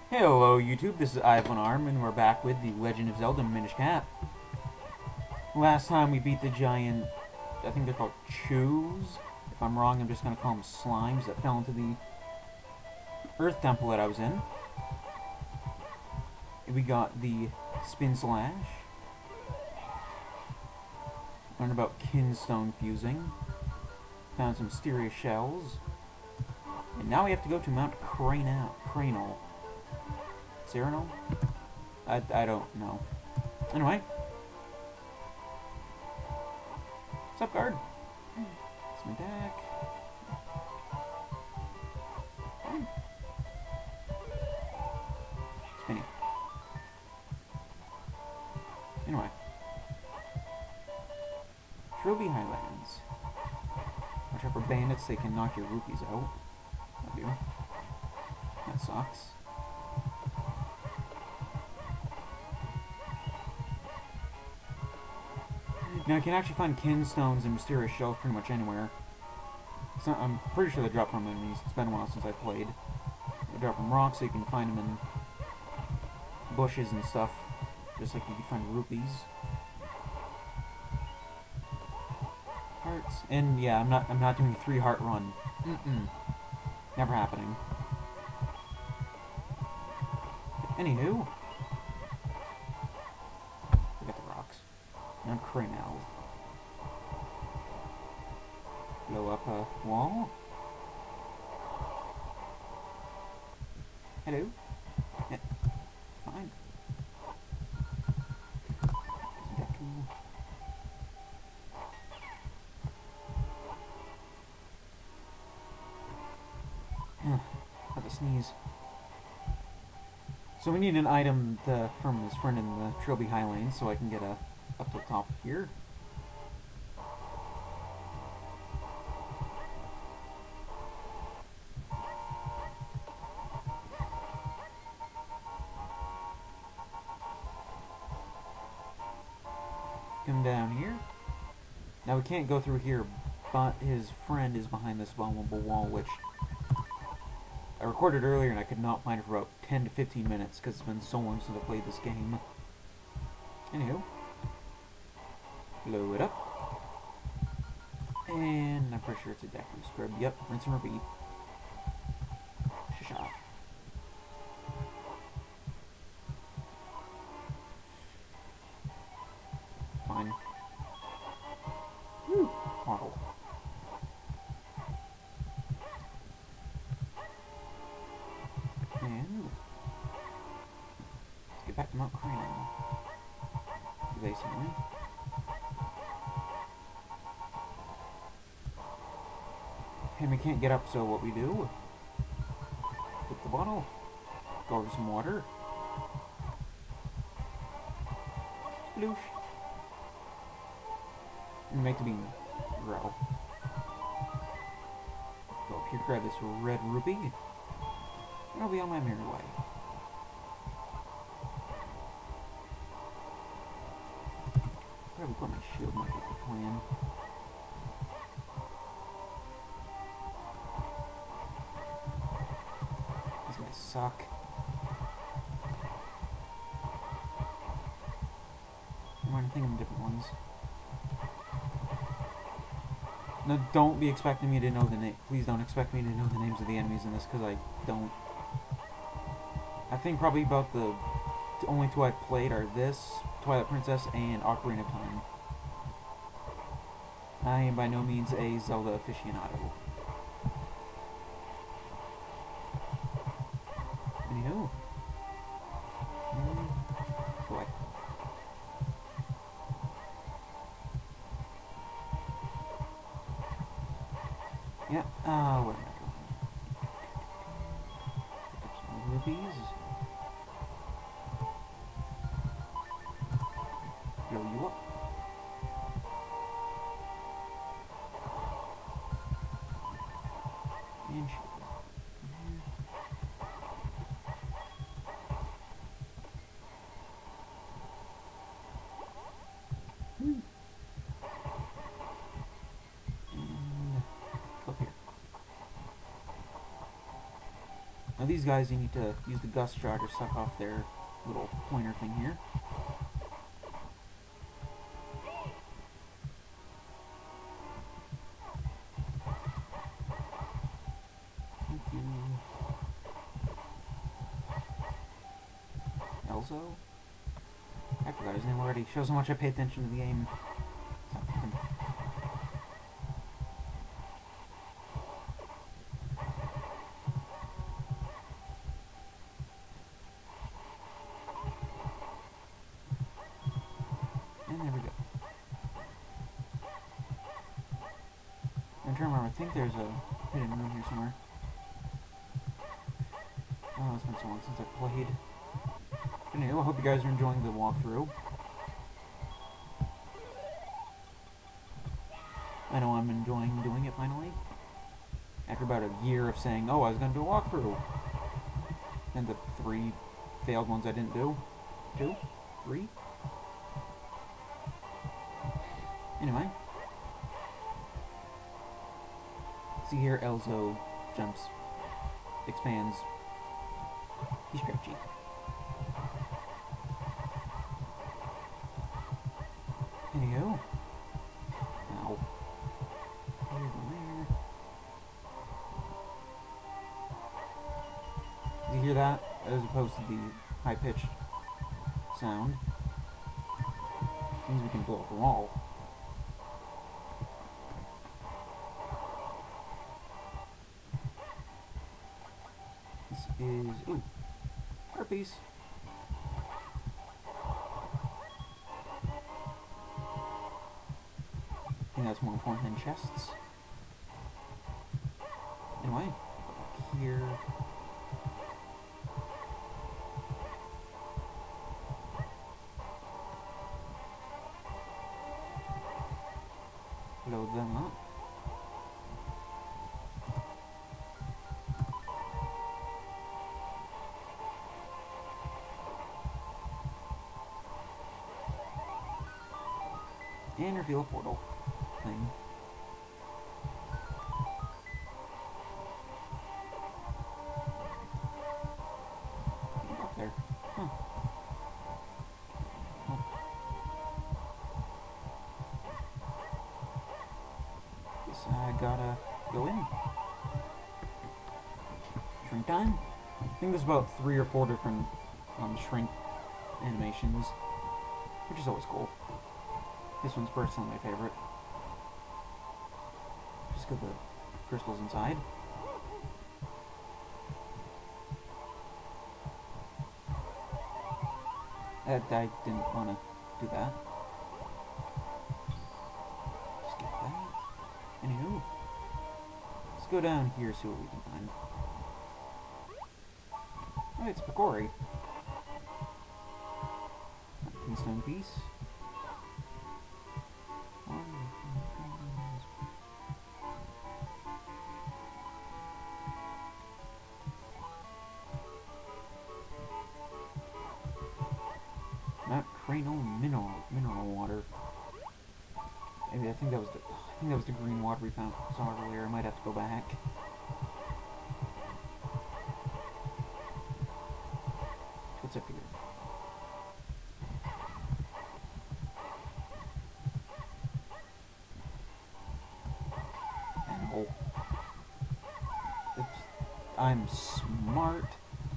Hello YouTube, this is Ivan Arm, and we're back with the Legend of Zelda Minish Cap. Last time we beat the giant, I think they're called chews. If I'm wrong, I'm just going to call them slimes that fell into the Earth Temple that I was in. We got the Spin Slash. Learned about Kinstone fusing. Found some mysterious shells. And now we have to go to Mount Crenel. Crenel? I don't know. Anyway. What's up, guard? Some attack. Spinny. Anyway. Trilby Highlands. Watch out for bandits, they can knock your rupees out. Love you. That sucks. Now, you can actually find kinstones and mysterious shells pretty much anywhere. I'm pretty sure they drop from enemies. It's been a while since I played. They drop from rocks, so you can find them in bushes and stuff. Just like you can find rupees. Hearts. And yeah, I'm not doing a 3-heart run. Never happening. Anywho. Forget the rocks. Mount Crenel. Blow up a wall. Hello. Yeah. Fine. Had to sneeze. So we need an item from his friend in the Trilby Highlands so I can get up to the top here. Come down here. Now we can't go through here, but his friend is behind this vulnerable wall, which I recorded earlier and I could not find it for about 10 to 15 minutes because it's been so long since I played this game. Anywho. Blow it up. And I'm pretty sure it's a Deku Scrub. Yep, rinse and repeat. Shot. Fine. Woo! Marvel. And let's get back to Mount Crenel. Basically. And we can't get up, so what we do? Flip the bottle. Go over some water. Sploosh. And make the beam grow. Go up here, grab this red rupee. And I'll be on my merry way. Probably put my shield might be the plan. These guys suck. I'm trying to think of different ones. No, don't be expecting me to know the name. Please don't expect me to know the names of the enemies in this, because I don't. I think probably about the only two I've played are this, Twilight Princess, and Ocarina of Time. I am by no means a Zelda aficionado. Anywho. Boy. Yeah, where am I going? Pick up some rupees. Blow you up. And shoot. Now these guys, you need to use the gust jar to suck off their little pointer thing here. Thank you. Elzo? I forgot his name already. Shows how much I pay attention to the game. And there we go. I'm trying to remember, I think there's a hidden room here somewhere. Oh, it's been so long since I've played. Anyway, I hope you guys are enjoying the walkthrough. I know I'm enjoying doing it finally. After about a year of saying, oh, I was going to do a walkthrough. And the 3 failed ones I didn't do. 2? 3? Anyway. See here, Elzo jumps, expands. He's stretchy. Anywho. Ow. Here, there. Do you hear that? As opposed to the high-pitched sound. Means we can blow up a wall. This is... ooh. Art piece. I think that's more important than chests. Anyway, up here. Load them up. And reveal a portal thing. Get up there. Huh. Oh. Guess I gotta go in. Shrink time? I think there's about 3 or 4 different shrink animations, which is always cool. This one's personally my favorite. Just got the crystals inside. I didn't want to do that. Skip that. Anywho, let's go down here, see what we can find. Oh, it's Picori. Pinstone piece. Not Crenel mineral water. Maybe I think that was the green water we found saw earlier. I might have to go back. What's up here? Ow. I'm smart.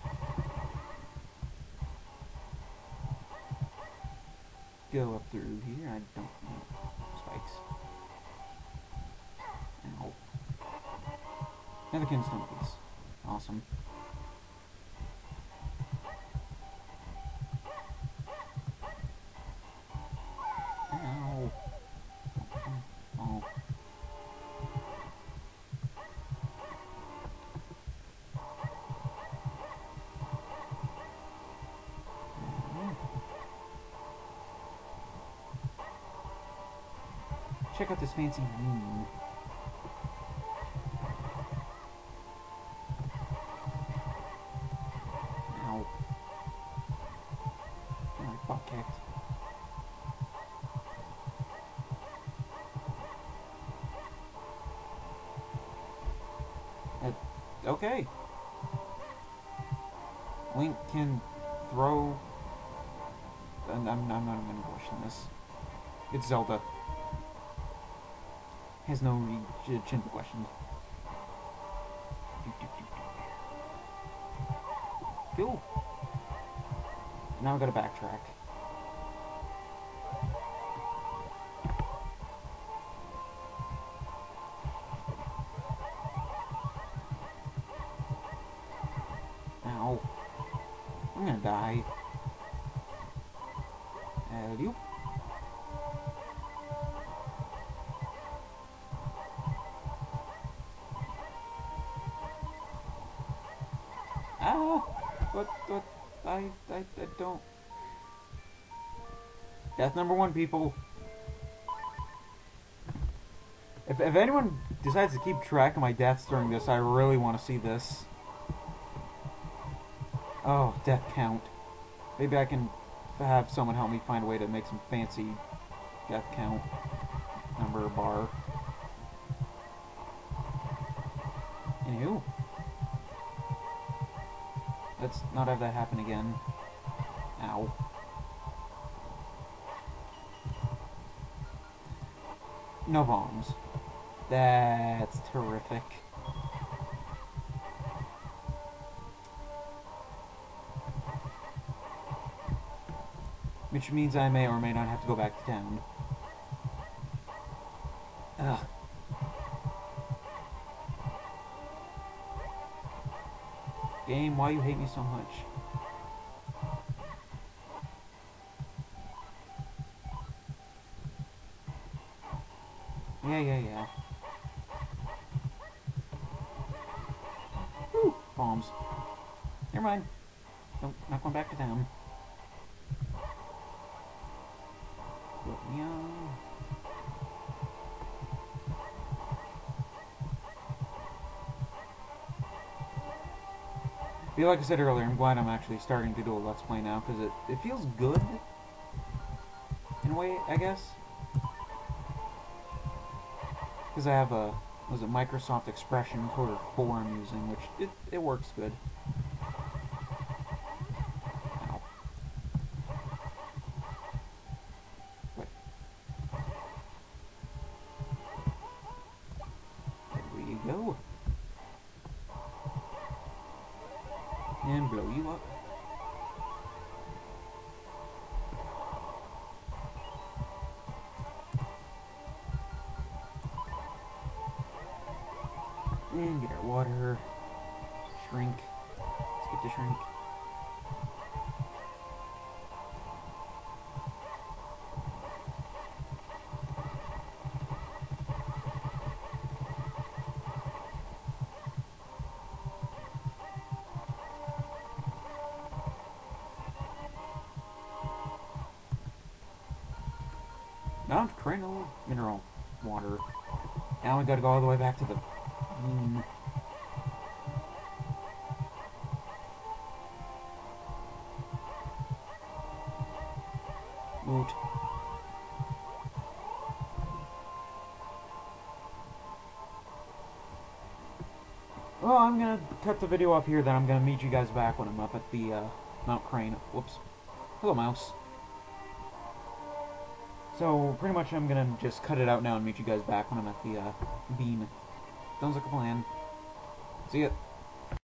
Go up through here. I don't know. Spikes. Ow. Another kinstone piece. Awesome. Ow. Oh. Check out this fancy room. Ow. Oh, my butt kicked. Okay. Link can throw... And I'm not even going to question this. It's Zelda. Has no chin to question. Cool. Now I gotta backtrack. Ow. I'm gonna die. You. Ah! What? I don't... Death number 1, people. If anyone decides to keep track of my deaths during this, I really want to see this. Oh, death count. Maybe I can have someone help me find a way to make some fancy death count number bar. Anywho. Let's not have that happen again. Ow. No bombs. That's terrific. Which means I may or may not have to go back to town. Ugh. Game, why you hate me so much? Yeah. Whew, bombs. Never mind. Nope, not going back to town. But like I said earlier, I'm glad I'm actually starting to do a Let's Play now, because it feels good, in a way, I guess. Because I have a, was it Microsoft Expression Coder 4 I'm using, which, it works good. Ow. Wait. There you go. And blow you up. And get our water. Shrink. Let's get to shrink. Mount Crenel mineral water. Now we gotta go all the way back to the Moot. Well, I'm gonna cut the video off here, then I'm gonna meet you guys back when I'm up at the Mount Crane. Whoops. Hello, mouse. So, pretty much I'm gonna just cut it out now and meet you guys back when I'm at the beam. Sounds like a plan. See ya.